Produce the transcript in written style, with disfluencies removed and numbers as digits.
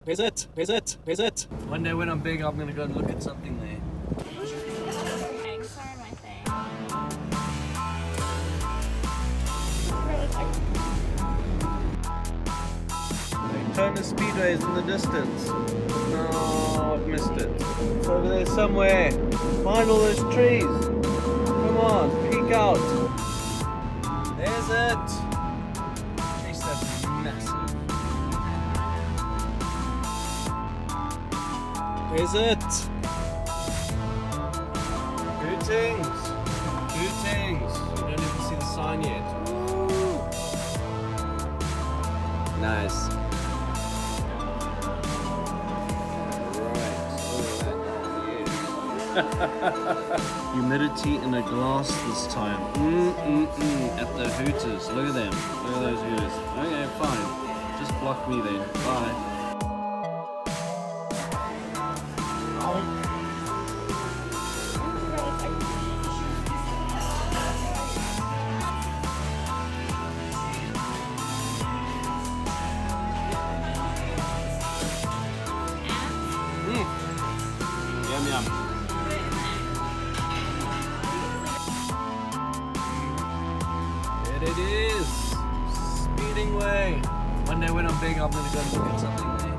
Visit. One day when I'm big, I'm gonna go and look at something there. Thanks, sorry, my thing. Daytona Speedway is in the distance. No, I've missed it. It's over there somewhere. Find all those trees. Come on, peek out. There's it. Jeez, that's massive. There's it. Hootings. You don't even see the sign yet. Woo. Nice. Humidity in a glass this time. At the Hooters. Look at them. Look at those Hooters. Okay, fine. Just block me then. Bye. Yum yum. There it is. Speeding way. One day when I'm big, I'm gonna go and look at something there.